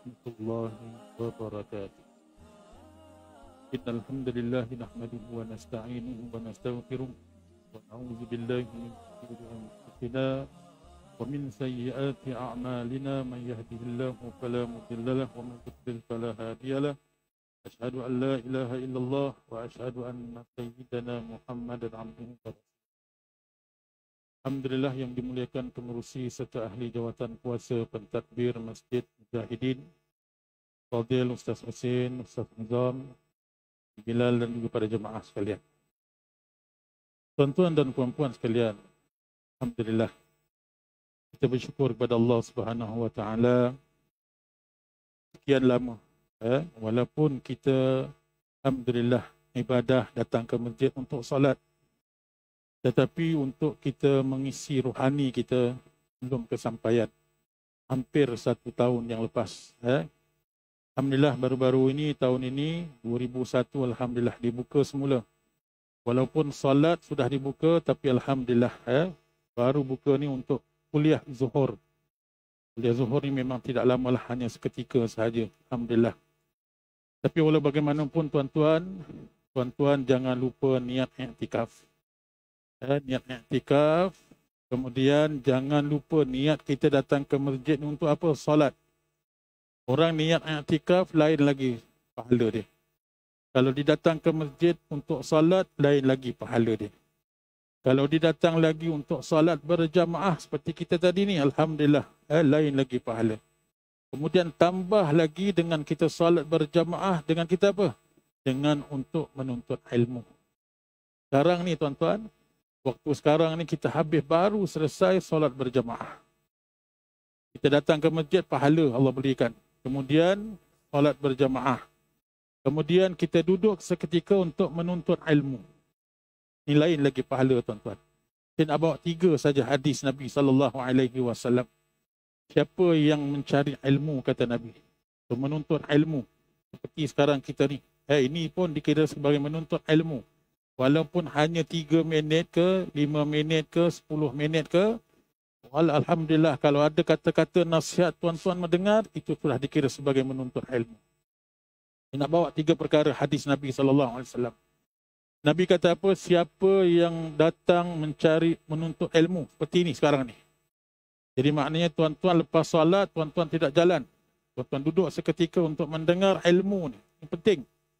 warahmatullahi wabarakatuh. Innal hamdalillah nahmaduhu wa nasta'inuhu wa nastaghfiruh wa na'udzu billahi min shururi anfusina wa min sayyiati a'malina man yahdihillahu fala mudilla lahu wa man yudlil fala hadiya lahu. Asyhadu an la ilaha illallah wa asyhadu anna sayyidana Muhammadan abduhu wa rasuluh. Alhamdulillah yang dimuliakan pengurusi serta ahli jawatan kuasa pentadbir Masjid Mujahidin, Fadil Ustaz Husin, Ustaz Nizam, Bilal dan juga para jemaah sekalian. Tuan-tuan dan puan-puan sekalian, alhamdulillah kita bersyukur kepada Allah Subhanahu wa taala sekian lama walaupun kita alhamdulillah ibadah datang ke masjid untuk solat, tetapi untuk kita mengisi rohani kita belum kesampaian. Hampir 1 tahun yang lepas. Alhamdulillah baru-baru ini, tahun ini 2001, alhamdulillah dibuka semula. Walaupun solat sudah dibuka, tapi alhamdulillah baru buka ni untuk kuliah zuhur. Kuliah zuhur ni memang tidak lama lah, hanya seketika sahaja. Alhamdulillah. Tapi walau bagaimanapun tuan-tuan jangan lupa niat i'tikaf. Niat i'tikaf. Kemudian jangan lupa niat kita datang ke masjid untuk apa? Solat. Orang niat i'tikaf lain lagi pahala dia. Kalau dia datang ke masjid untuk solat, lain lagi pahala dia. Kalau dia datang lagi untuk solat berjamaah seperti kita tadi ni, alhamdulillah, lain lagi pahala. Kemudian tambah lagi dengan kita solat berjamaah, dengan kita apa? Dengan untuk menuntut ilmu. Sekarang ni tuan-tuan, waktu sekarang ni kita habis baru selesai solat berjamaah. Kita datang ke masjid, pahala Allah berikan. Kemudian solat berjamaah. Kemudian kita duduk seketika untuk menuntut ilmu. Ini lain lagi pahala tuan-tuan. Saya nak bawa 3 saja hadis Nabi SAW. Siapa yang mencari ilmu, kata Nabi, untuk menuntut ilmu, seperti sekarang kita ni. Ini pun dikira sebagai menuntut ilmu. Walaupun hanya 3 minit ke, 5 minit ke, 10 minit ke, alhamdulillah kalau ada kata-kata nasihat tuan-tuan mendengar, itu sudah dikira sebagai menuntut ilmu. Saya nak bawa 3 perkara hadis Nabi SAW. Nabi kata apa? Siapa yang datang mencari menuntut ilmu, seperti ini sekarang ni. Jadi maknanya tuan-tuan lepas solat, tuan-tuan tidak jalan. Tuan-tuan duduk seketika untuk mendengar ilmu ni. Ini penting.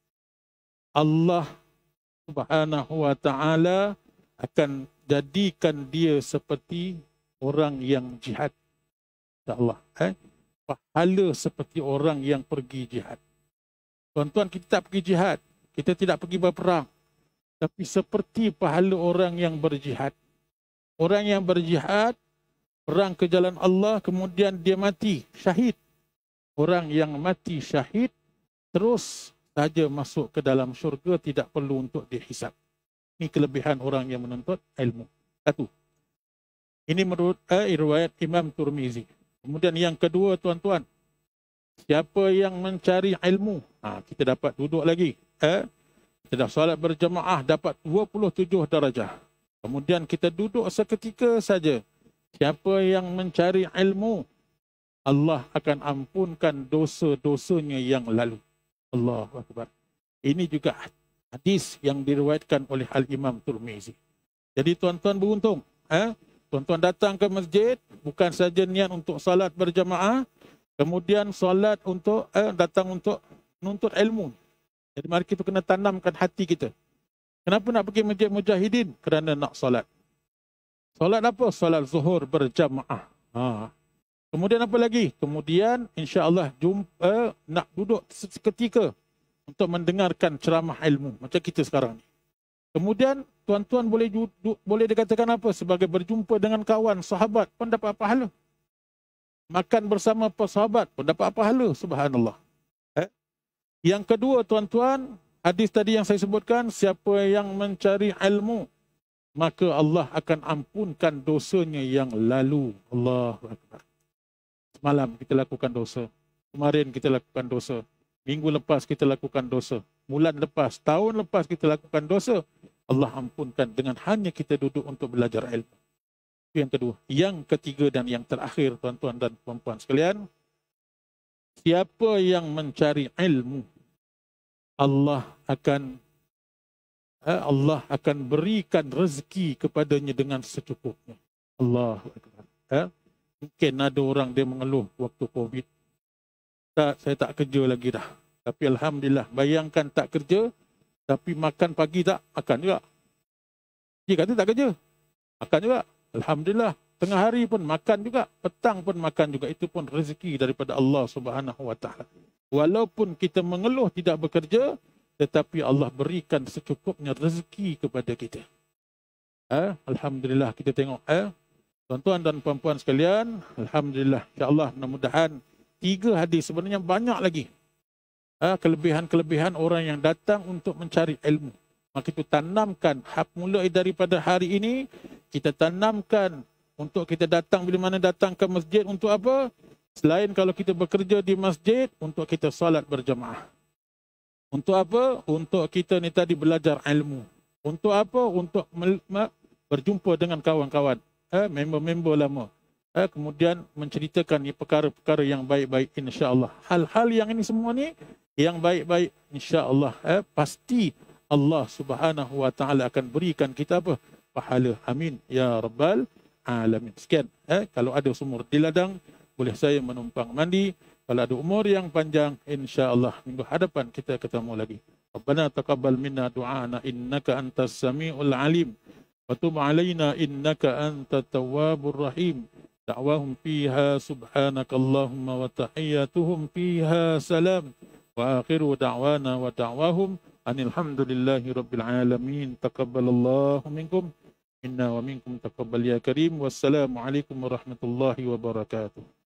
Allah Subhanahu wa ta'ala akan jadikan dia seperti orang yang jihad. InsyaAllah. Pahala seperti orang yang pergi jihad. Tuan-tuan, kita tak pergi jihad. Kita tidak pergi berperang. Tapi seperti pahala orang yang berjihad. Orang yang berjihad, perang ke jalan Allah, kemudian dia mati, syahid. Orang yang mati syahid, terus saja masuk ke dalam syurga, tidak perlu untuk dihisap. Ini kelebihan orang yang menuntut ilmu. 1. Ini menurut riwayat Imam Tirmizi. Kemudian yang kedua tuan-tuan, siapa yang mencari ilmu, kita dapat duduk lagi. Kita dah solat berjamaah, dapat 27 darajah. Kemudian kita duduk seketika saja. Siapa yang mencari ilmu, Allah akan ampunkan dosa-dosanya yang lalu. Allahu Akbar. Ini juga hadis yang diriwayatkan oleh Al-Imam Tirmizi. Jadi tuan-tuan beruntung. Tuan-tuan datang ke masjid, bukan saja niat untuk salat berjamaah, kemudian salat untuk datang untuk menuntut ilmu. Jadi mari kita kena tanamkan hati kita. Kenapa nak pergi masjid Mujahidin? Kerana nak salat. Solat apa? Solat zuhur berjamaah. Kemudian apa lagi? Kemudian insya-Allah nak duduk seketika untuk mendengarkan ceramah ilmu macam kita sekarang ni. Kemudian tuan-tuan boleh dikatakan apa? Sebagai berjumpa dengan kawan, sahabat pun dapat pahala. Makan bersama para sahabat pun dapat pahala. Subhanallah. Yang kedua tuan-tuan, hadis tadi yang saya sebutkan, siapa yang mencari ilmu, maka Allah akan ampunkan dosanya yang lalu. Allahu Akbar. Semalam kita lakukan dosa. Kemarin kita lakukan dosa. Minggu lepas kita lakukan dosa. Bulan lepas, tahun lepas kita lakukan dosa. Allah ampunkan dengan hanya kita duduk untuk belajar ilmu. Itu yang kedua. Yang ketiga dan yang terakhir tuan-tuan dan puan-puan sekalian, siapa yang mencari ilmu, Allah akan berikan rezeki kepadanya dengan secukupnya. Allahu Akbar. Mungkin ada orang dia mengeluh waktu COVID. Tak, saya tak kerja lagi dah. Tapi alhamdulillah, bayangkan tak kerja, tapi makan pagi tak, makan juga. Dia kata tak kerja, makan juga. Alhamdulillah, tengah hari pun makan juga, petang pun makan juga. Itu pun rezeki daripada Allah Subhanahu Wa Taala. Walaupun kita mengeluh tidak bekerja, tetapi Allah berikan secukupnya rezeki kepada kita. Alhamdulillah, kita tengok. Tuan-tuan dan puan-puan sekalian, alhamdulillah, insya-Allah, mudah-mudahan 3 hadis, sebenarnya banyak lagi kelebihan-kelebihan orang yang datang untuk mencari ilmu. Maka itu tanamkan, mulai daripada hari ini, kita tanamkan untuk kita datang, bila mana datang ke masjid, untuk apa? Selain kalau kita bekerja di masjid, untuk kita salat berjamaah. Untuk apa? Untuk kita ni tadi belajar ilmu. Untuk apa? Untuk berjumpa dengan kawan-kawan, member-member lama. Kemudian menceritakan perkara-perkara yang baik-baik, insya-Allah. Hal-hal yang ini semua ni yang baik-baik, insya-Allah, pasti Allah Subhanahu Wa Taala akan berikan kita apa? Pahala. Amin ya rabbal alamin. Sekian. Kalau ada sumur di ladang, boleh saya menumpang mandi. Kalau ada umur yang panjang, insya-Allah minggu hadapan kita ketemu lagi. Rabbana taqabbal minna du'ana innaka antas samiul alim. Wa tub alaina innaka antat tawwabur rahim. Da'wahum fiha subhanakallahumma wa tahiyyatuhum fiha salam. Wa akhiru da'wana wa da'wahum anil hamdulillahi rabbil alamin. Taqabbalallahu minkum inna wa minkum taqabbal ya karim. Wassalamu alaikum warahmatullahi wabarakatuh.